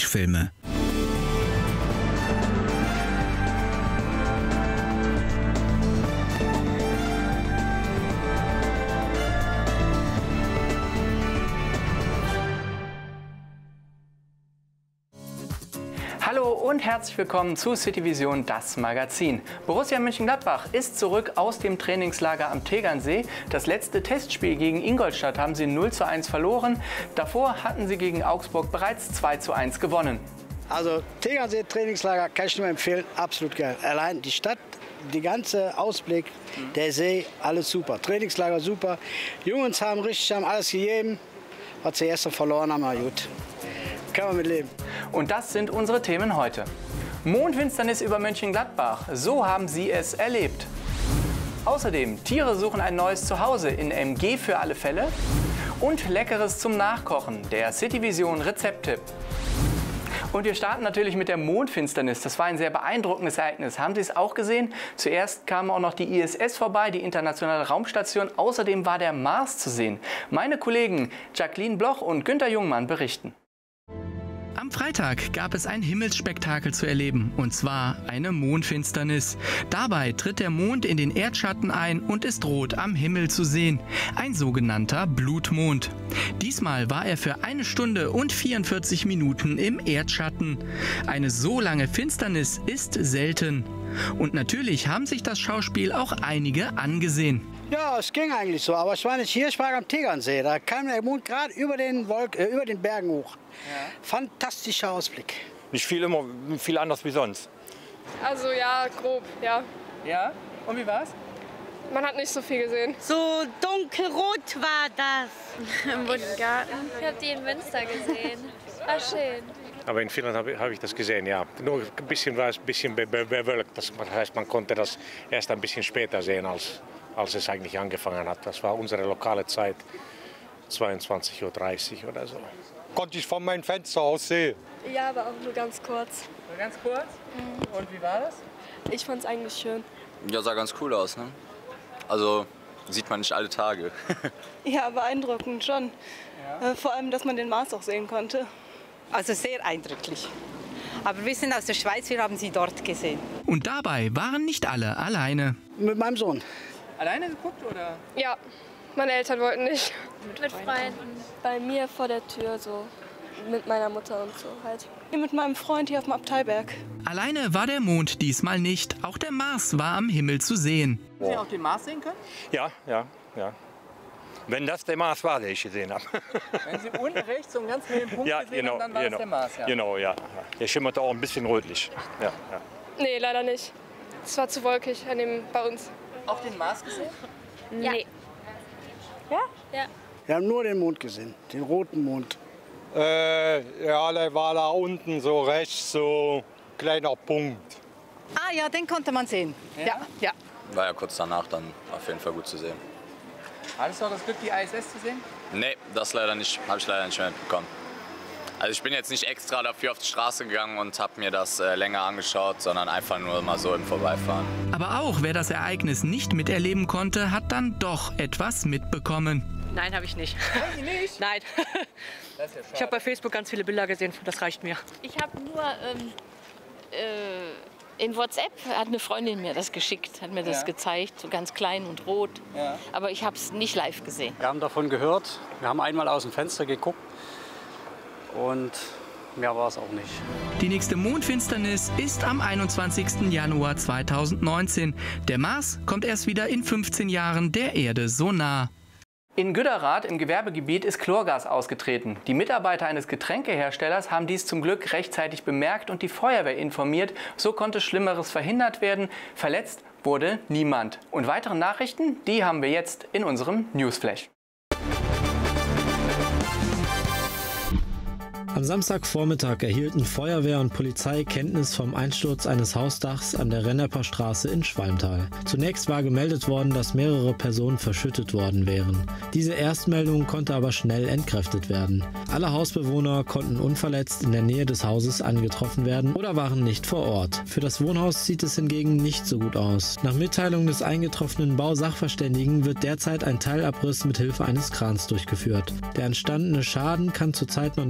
Trash-Filme. Hallo und herzlich willkommen zu Cityvision, das Magazin. Borussia Mönchengladbach ist zurück aus dem Trainingslager am Tegernsee. Das letzte Testspiel gegen Ingolstadt haben sie 0:1 verloren. Davor hatten sie gegen Augsburg bereits 2:1 gewonnen. Also Tegernsee Trainingslager kann ich nur empfehlen, absolut geil. Allein die Stadt, die ganze Ausblick, der See, alles super. Trainingslager super. Die Jungs haben alles gegeben. Was sie gestern verloren haben, aber gut. Kann man mit leben. Und das sind unsere Themen heute. Mondfinsternis über Mönchengladbach, so haben sie es erlebt. Außerdem, Tiere suchen ein neues Zuhause in MG für alle Fälle. Und Leckeres zum Nachkochen, der Cityvision Rezepttipp. Und wir starten natürlich mit der Mondfinsternis. Das war ein sehr beeindruckendes Ereignis. Haben Sie es auch gesehen? Zuerst kam auch noch die ISS vorbei, die internationale Raumstation. Außerdem war der Mars zu sehen. Meine Kollegen Jacqueline Bloch und Günther Jungmann berichten. Am Freitag gab es ein Himmelsspektakel zu erleben, und zwar eine Mondfinsternis. Dabei tritt der Mond in den Erdschatten ein und ist rot am Himmel zu sehen. Ein sogenannter Blutmond. Diesmal war er für 1 Stunde und 44 Minuten im Erdschatten. Eine so lange Finsternis ist selten. Und natürlich haben sich das Schauspiel auch einige angesehen. Ja, es ging eigentlich so, aber ich war nicht hier, ich war am Tegernsee. Da kam der Mond gerade über den Bergen hoch. Ja. Fantastischer Ausblick. Nicht viel anders wie sonst. Also ja, grob, ja. Ja? Und wie war's? Man hat nicht so viel gesehen. So dunkelrot war das. Im Garten. Ich habe die in Münster gesehen. War schön. Aber in Finnland habe ich das gesehen, ja. Nur ein bisschen war es ein bisschen bewölkt. Das heißt, man konnte das erst ein bisschen später sehen, als es eigentlich angefangen hat. Das war unsere lokale Zeit, 22:30 Uhr oder so. Konnte ich von meinem Fenster aus sehen. Ja, aber auch nur ganz kurz. Nur ganz kurz? Mhm. Und wie war das? Ich fand es eigentlich schön. Ja, sah ganz cool aus, ne? Also sieht man nicht alle Tage. Ja, beeindruckend schon. Ja. Vor allem, dass man den Mars auch sehen konnte. Also sehr eindrücklich. Aber wir sind aus der Schweiz, wir haben sie dort gesehen. Und dabei waren nicht alle alleine. Mit meinem Sohn. Alleine geguckt oder? Ja, meine Eltern wollten nicht. Mit Freunden. Bei mir vor der Tür so. Mit meiner Mutter und so halt. Hier mit meinem Freund hier auf dem Abteiberg. Alleine war der Mond diesmal nicht. Auch der Mars war am Himmel zu sehen. Haben Sie auch den Mars sehen können? Ja. Wenn das der Mars war, den ich gesehen habe. Wenn Sie unten rechts so einen ganz hellen Punkt gesehen haben, dann war das der Mars. Ja. Genau, ja. Der schimmerte auch ein bisschen rötlich. Ja. Nee, leider nicht. Es war zu wolkig bei uns. Auch den Mars gesehen? Ja. Nee. Ja? Wir haben nur den Mond gesehen, den roten Mond. Ja, der war da unten so rechts, so kleiner Punkt. Ah ja, den konnte man sehen. Ja. War ja kurz danach dann auf jeden Fall gut zu sehen. Hattest du auch das Glück, die ISS zu sehen? Nee, das leider nicht, habe ich leider nicht mehr mitbekommen. Also ich bin jetzt nicht extra dafür auf die Straße gegangen und habe mir das länger angeschaut, sondern einfach nur mal so im Vorbeifahren. Aber auch wer das Ereignis nicht miterleben konnte, hat dann doch etwas mitbekommen. Nein, habe ich nicht. Haben Sie nicht? Nein. Das ist ja schade. Ich habe bei Facebook ganz viele Bilder gesehen, das reicht mir. Ich habe nur in WhatsApp hat eine Freundin mir das geschickt, hat mir das gezeigt, so ganz klein und rot. Ja. Aber ich habe es nicht live gesehen. Wir haben davon gehört, wir haben einmal aus dem Fenster geguckt und mehr war es auch nicht. Die nächste Mondfinsternis ist am 21. Januar 2019. Der Mars kommt erst wieder in 15 Jahren der Erde so nah. In Güderath im Gewerbegebiet ist Chlorgas ausgetreten. Die Mitarbeiter eines Getränkeherstellers haben dies zum Glück rechtzeitig bemerkt und die Feuerwehr informiert. So konnte Schlimmeres verhindert werden. Verletzt wurde niemand. Und weitere Nachrichten, die haben wir jetzt in unserem Newsflash. Am Samstagvormittag erhielten Feuerwehr und Polizei Kenntnis vom Einsturz eines Hausdachs an der Renneper Straße in Schwalmtal. Zunächst war gemeldet worden, dass mehrere Personen verschüttet worden wären. Diese Erstmeldung konnte aber schnell entkräftet werden. Alle Hausbewohner konnten unverletzt in der Nähe des Hauses angetroffen werden oder waren nicht vor Ort. Für das Wohnhaus sieht es hingegen nicht so gut aus. Nach Mitteilung des eingetroffenen Bausachverständigen wird derzeit ein Teilabriss mit Hilfe eines Krans durchgeführt. Der entstandene Schaden kann zurzeit noch nicht beziffert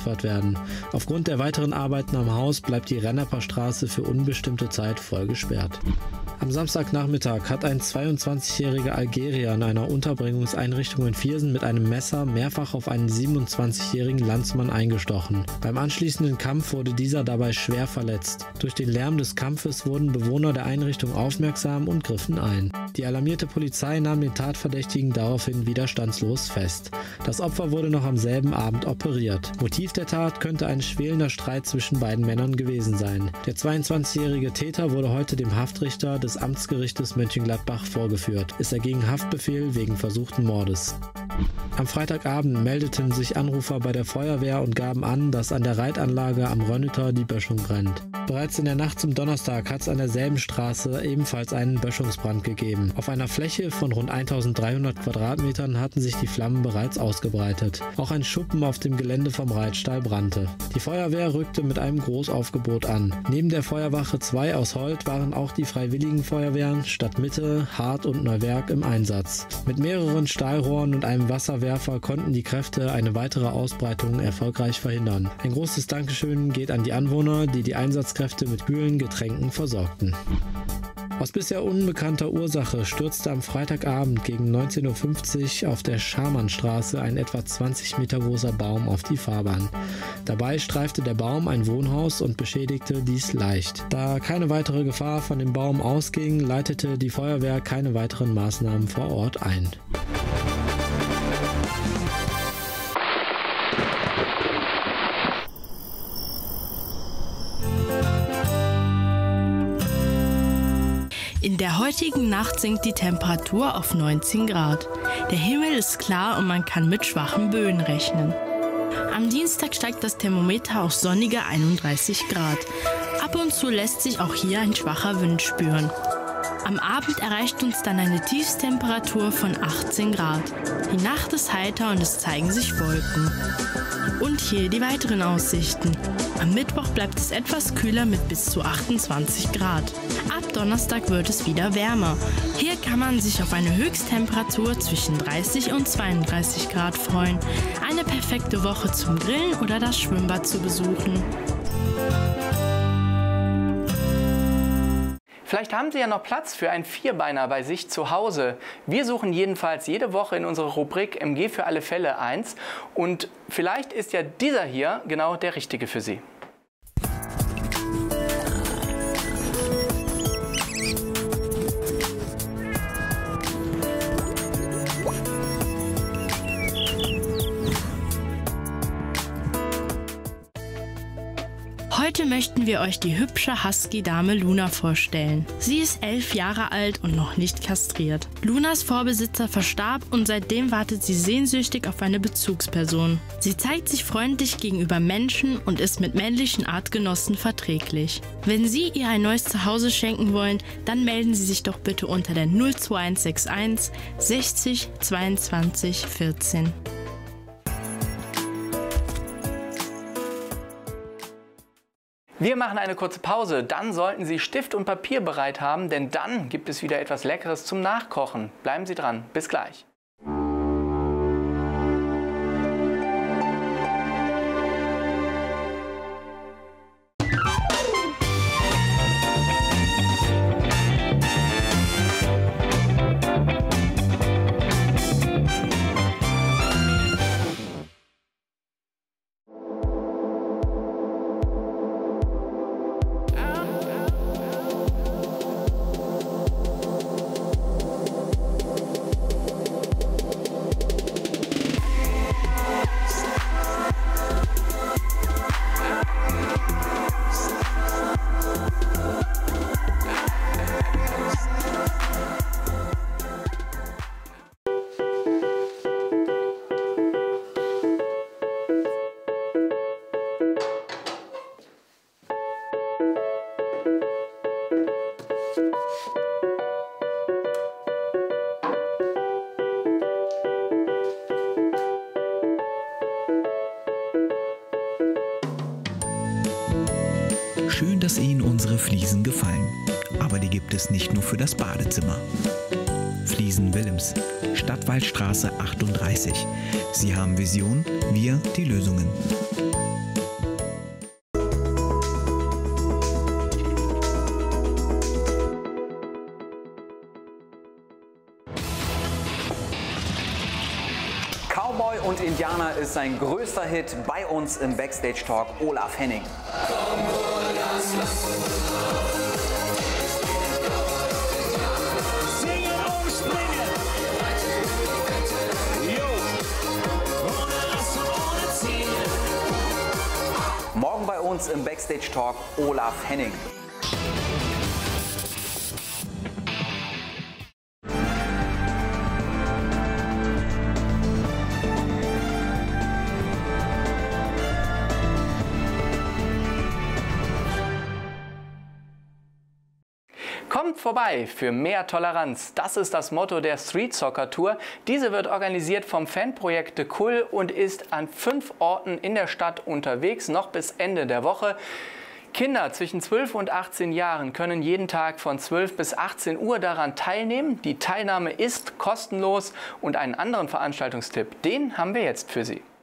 beziffert werden. Aufgrund der weiteren Arbeiten am Haus bleibt die Rennerper Straße für unbestimmte Zeit voll gesperrt. Am Samstagnachmittag hat ein 22-jähriger Algerier in einer Unterbringungseinrichtung in Viersen mit einem Messer mehrfach auf einen 27-jährigen Landsmann eingestochen. Beim anschließenden Kampf wurde dieser dabei schwer verletzt. Durch den Lärm des Kampfes wurden Bewohner der Einrichtung aufmerksam und griffen ein. Die alarmierte Polizei nahm den Tatverdächtigen daraufhin widerstandslos fest. Das Opfer wurde noch am selben Abend operiert. Motiv der Tat könnte ein schwelender Streit zwischen beiden Männern gewesen sein. Der 22-jährige Täter wurde heute dem Haftrichter des Amtsgerichtes Mönchengladbach vorgeführt. Es erging Haftbefehl wegen versuchten Mordes. Am Freitagabend meldeten sich Anrufer bei der Feuerwehr und gaben an, dass an der Reitanlage am Rönnütter die Böschung brennt. Bereits in der Nacht zum Donnerstag hat es an derselben Straße ebenfalls einen Böschungsbrand gegeben. Auf einer Fläche von rund 1300 Quadratmetern hatten sich die Flammen bereits ausgebreitet. Auch ein Schuppen auf dem Gelände vom Reitstall brannte. Die Feuerwehr rückte mit einem Großaufgebot an. Neben der Feuerwache 2 aus Holt waren auch die Freiwilligen Feuerwehren Stadtmitte, Hart und Neuwerk im Einsatz. Mit mehreren Stahlrohren und einem Wasserwerfer konnten die Kräfte eine weitere Ausbreitung erfolgreich verhindern. Ein großes Dankeschön geht an die Anwohner, die die Einsatzkräfte mit kühlen Getränken versorgten. Aus bisher unbekannter Ursache stürzte am Freitagabend gegen 19:50 Uhr auf der Scharmannstraße ein etwa 20 Meter großer Baum auf die Fahrbahn. Dabei streifte der Baum ein Wohnhaus und beschädigte dies leicht. Da keine weitere Gefahr von dem Baum ausging, leitete die Feuerwehr keine weiteren Maßnahmen vor Ort ein. In der heutigen Nacht sinkt die Temperatur auf 19 Grad. Der Himmel ist klar und man kann mit schwachen Böen rechnen. Am Dienstag steigt das Thermometer auf sonnige 31 Grad. Ab und zu lässt sich auch hier ein schwacher Wind spüren. Am Abend erreicht uns dann eine Tiefstemperatur von 18 Grad. Die Nacht ist heiter und es zeigen sich Wolken. Und hier die weiteren Aussichten. Am Mittwoch bleibt es etwas kühler mit bis zu 28 Grad. Ab Donnerstag wird es wieder wärmer. Hier kann man sich auf eine Höchsttemperatur zwischen 30 und 32 Grad freuen. Eine perfekte Woche zum Grillen oder das Schwimmbad zu besuchen. Vielleicht haben Sie ja noch Platz für einen Vierbeiner bei sich zu Hause. Wir suchen jedenfalls jede Woche in unserer Rubrik MG für alle Fälle eins. Und vielleicht ist ja dieser hier genau der richtige für Sie. Heute möchten wir euch die hübsche Husky-Dame Luna vorstellen. Sie ist 11 Jahre alt und noch nicht kastriert. Lunas Vorbesitzer verstarb und seitdem wartet sie sehnsüchtig auf eine Bezugsperson. Sie zeigt sich freundlich gegenüber Menschen und ist mit männlichen Artgenossen verträglich. Wenn Sie ihr ein neues Zuhause schenken wollen, dann melden Sie sich doch bitte unter der 02161 60 22 14. Wir machen eine kurze Pause, dann sollten Sie Stift und Papier bereit haben, denn dann gibt es wieder etwas Leckeres zum Nachkochen. Bleiben Sie dran, bis gleich. Schön, dass Ihnen unsere Fliesen gefallen. Aber die gibt es nicht nur für das Badezimmer. Fliesen Willems, Stadtwaldstraße 38. Sie haben Vision, wir die Lösungen. Indianer ist sein größter Hit. Bei uns im Backstage Talk Olaf Henning. Morgen bei uns im Backstage Talk Olaf Henning. Kommt vorbei für mehr Toleranz. Das ist das Motto der Street Soccer Tour. Diese wird organisiert vom Fanprojekt De Kull und ist an 5 Orten in der Stadt unterwegs, noch bis Ende der Woche. Kinder zwischen 12 und 18 Jahren können jeden Tag von 12 bis 18 Uhr daran teilnehmen. Die Teilnahme ist kostenlos und einen anderen Veranstaltungstipp, den haben wir jetzt für Sie.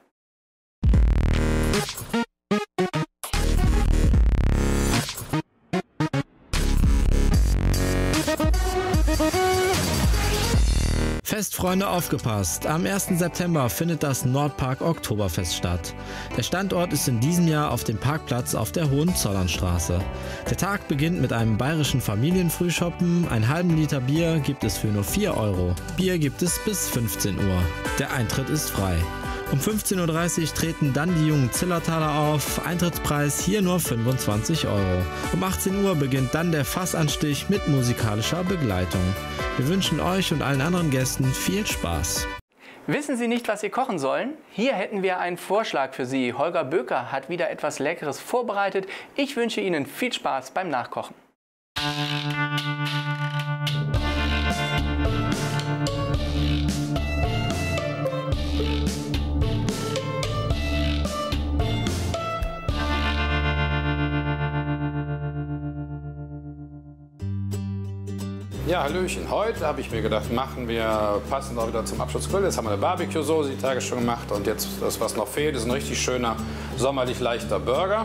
Festfreunde, aufgepasst! Am 1. September findet das Nordpark Oktoberfest statt. Der Standort ist in diesem Jahr auf dem Parkplatz auf der Hohenzollernstraße. Der Tag beginnt mit einem bayerischen Familienfrühschoppen. Einen halben Liter Bier gibt es für nur 4 €. Bier gibt es bis 15 Uhr. Der Eintritt ist frei. Um 15:30 Uhr treten dann die jungen Zillertaler auf. Eintrittspreis hier nur 25 €. Um 18 Uhr beginnt dann der Fassanstich mit musikalischer Begleitung. Wir wünschen euch und allen anderen Gästen viel Spaß. Wissen Sie nicht, was Sie kochen sollen? Hier hätten wir einen Vorschlag für Sie. Holger Böker hat wieder etwas Leckeres vorbereitet. Ich wünsche Ihnen viel Spaß beim Nachkochen. Ja, hallöchen. Heute habe ich mir gedacht, machen wir passend auch wieder zum Abschlussgrill. Jetzt haben wir eine Barbecue-Soße die Tage schon gemacht und jetzt das, was noch fehlt, ist ein richtig schöner, sommerlich leichter Burger.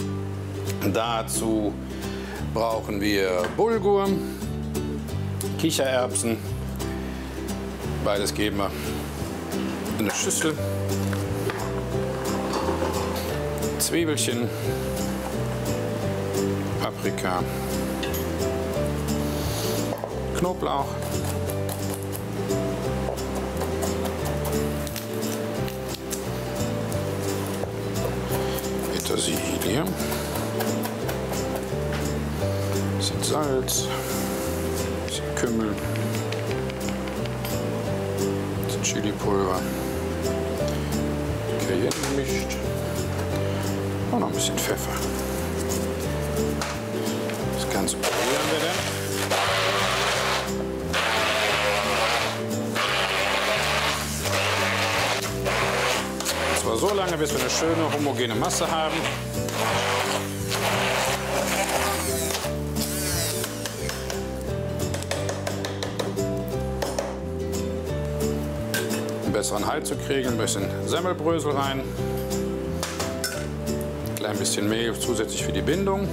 Dazu brauchen wir Bulgur, Kichererbsen. Beides geben wir in eine Schüssel. Zwiebelchen, Paprika, Knoblauch, Petersilie, bisschen Salz, bisschen Kümmel, bisschen Chilipulver, Cayenne gemischt und noch ein bisschen Pfeffer. Das Ganze probieren wir dann. So lange, bis wir eine schöne homogene Masse haben. Um einen besseren Halt zu kriegen, ein bisschen Semmelbrösel rein. Ein klein bisschen Mehl zusätzlich für die Bindung.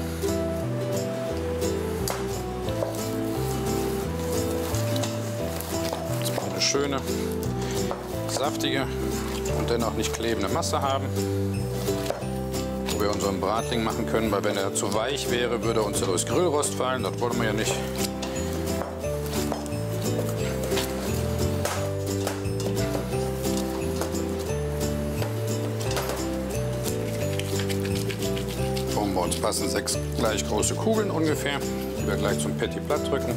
Jetzt brauchen wir eine schöne, saftige und dennoch nicht klebende Masse haben, wo wir unseren Bratling machen können, weil wenn er zu weich wäre, würde er uns ja durchs Grillrost fallen, das wollen wir ja nicht. Formen wir uns passend 6 gleich große Kugeln ungefähr, die wir gleich zum Petit platt drücken.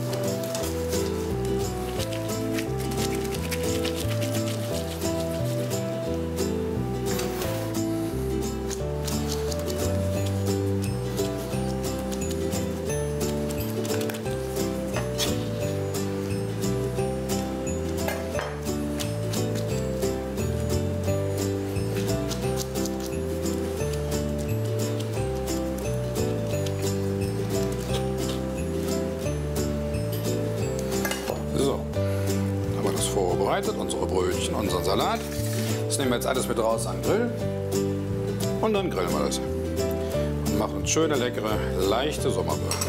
Vorbereitet, unsere Brötchen, unseren Salat. Das nehmen wir jetzt alles mit raus an den Grill und dann grillen wir das. Und machen uns schöne, leckere, leichte Sommerburger.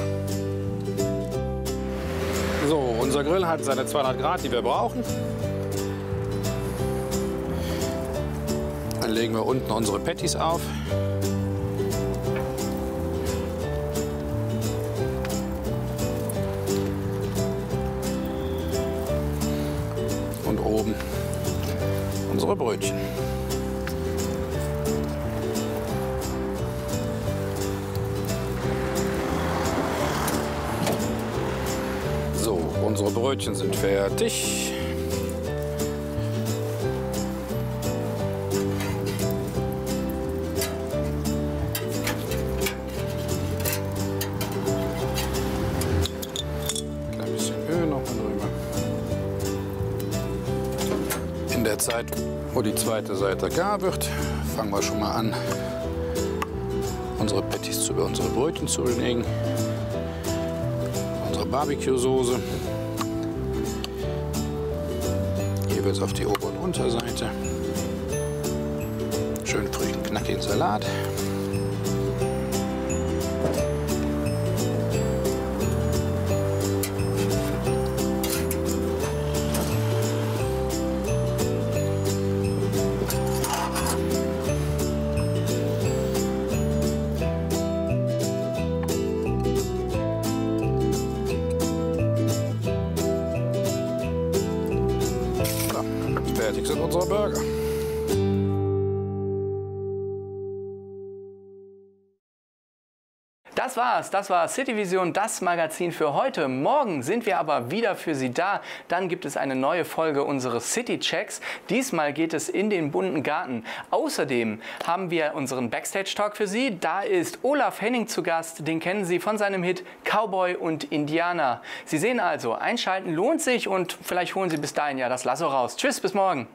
So, unser Grill hat seine 200 Grad, die wir brauchen. Dann legen wir unten unsere Patties auf. Und oben unsere Brötchen. So, unsere Brötchen sind fertig. Klein bisschen Öl noch mal drüber. In der Zeit, wo die zweite Seite gar wird, fangen wir schon mal an, unsere Patties über unsere Brötchen zu legen. Barbecue-Soße. Jeweils auf die Ober- und Unterseite. Schön frischen, knackigen Salat. Fertig sind unsere Burger. Das war City Vision, das Magazin für heute. Morgen sind wir aber wieder für Sie da. Dann gibt es eine neue Folge unseres City Checks. Diesmal geht es in den bunten Garten. Außerdem haben wir unseren Backstage Talk für Sie. Da ist Olaf Henning zu Gast. Den kennen Sie von seinem Hit Cowboy und Indianer. Sie sehen also, einschalten lohnt sich und vielleicht holen Sie bis dahin ja das Lasso raus. Tschüss, bis morgen.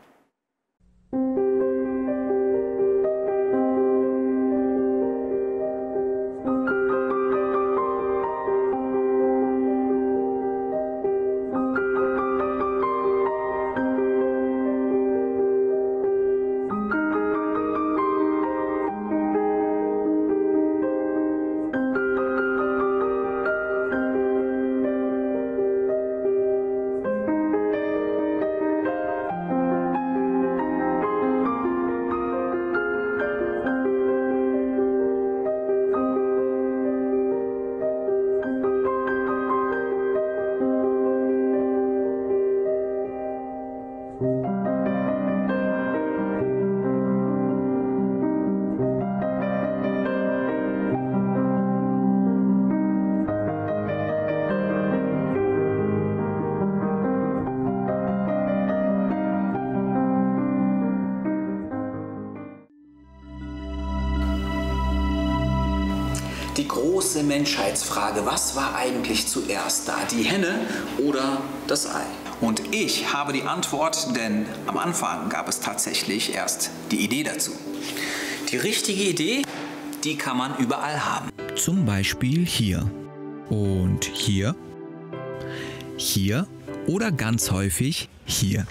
Die große Menschheitsfrage, was war eigentlich zuerst da, die Henne oder das Ei? Und ich habe die Antwort, denn am Anfang gab es tatsächlich erst die Idee dazu. Die richtige Idee, die kann man überall haben. Zum Beispiel hier und hier, hier oder ganz häufig hier.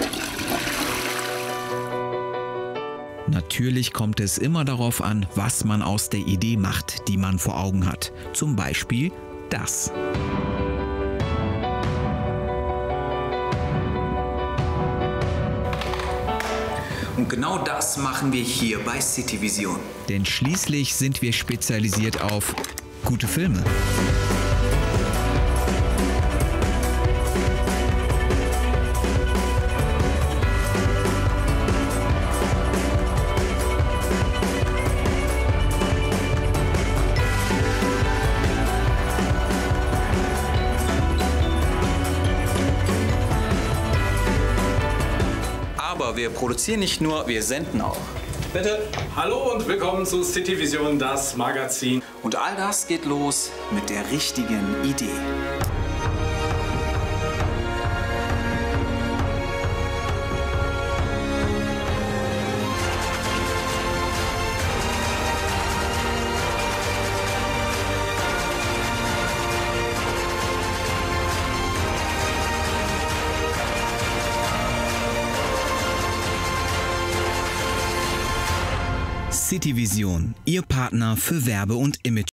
Natürlich kommt es immer darauf an, was man aus der Idee macht, die man vor Augen hat. Zum Beispiel das. Und genau das machen wir hier bei City Vision. Denn schließlich sind wir spezialisiert auf gute Filme. Aber wir produzieren nicht nur, wir senden auch. Bitte. Hallo und willkommen zu City Vision, das Magazin. Und all das geht los mit der richtigen Idee. City Vision, Ihr Partner für Werbe- und Image.